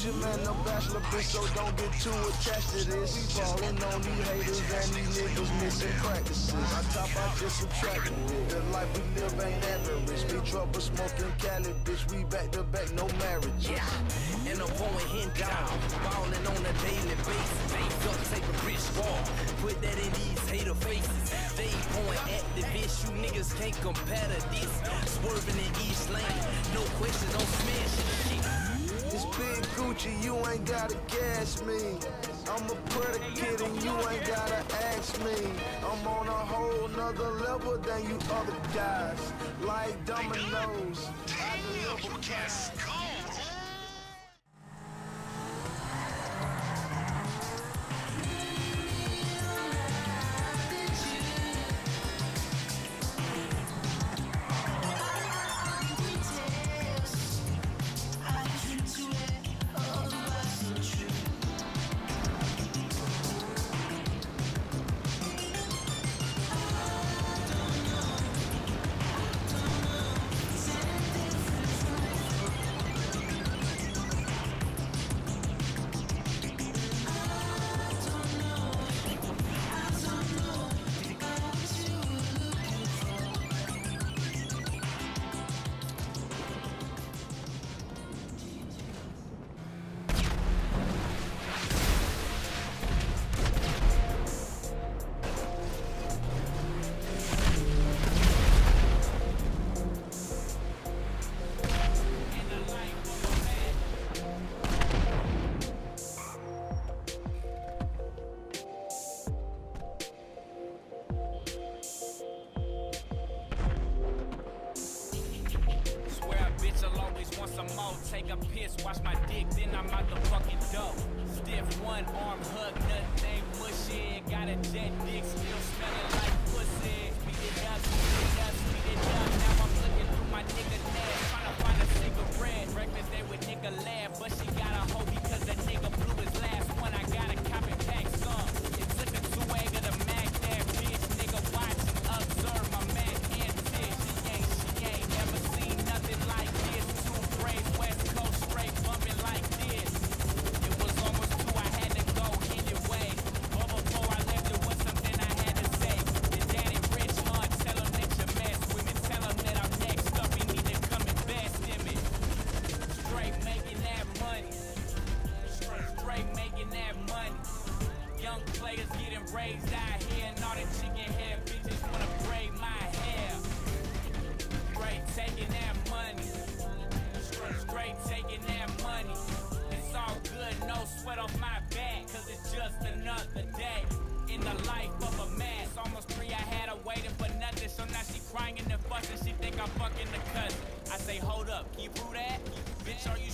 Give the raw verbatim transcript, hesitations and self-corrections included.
Gucci man, no bachelor bitch, so don't get too attached to this. We ballin' on these haters and these niggas missing practices. On top, I just subtracted it. The life we live ain't average. Big trouble smoking Cali, bitch. We back to back, no marriage. Yeah, and I'm going hand down, ballin' on a daily basis. They duct tape a rich wall, put that in these hater faces. They going activists, you niggas can't compare to this. Swerving in each lane, no question, don't smash shit. It's big Gucci, you ain't gotta gas me. I'm a predicate and you ain't gotta ask me. I'm on a whole nother level than you other guys. Like dominoes. Damn, you can't score. Take a piss, wash my dick, then I'm out the fucking dough. Stiff one arm hug, nothing ain't mushy. Got a jet dick, still smelling like pussy. Speed it up, speed it up, speed it up. Now I'm looking through my nigga nash, trying to find a cigarette. Breakfast day with nigga lab, but she got a hoe because that nigga blew his last one. I gotta copy back some. It took a two-egg of the Mac, that bitch. Nigga watch and observe my Mac antics. She ain't, she ain't never seen nothing like this. Two braids, West Coast straight bumping like this. It was almost two, I had to go anyway. But before I left, it was something I had to say. The daddy rich, huh? Tell him that you mess with me. Tell him that I'm next up. He need to come invest in me. Straight making that money. Straight making that money. Young players getting raised out here, and all the chicken head bitches wanna braid my hair. Straight taking that money. Straight taking that money. It's all good, no sweat off my back, cause it's just another day in the life of a man. It's almost three, I had her waiting for nothing, so now she crying and fussing. She think I'm fucking the cousin. I say, hold up, can you prove that? Bitch, are you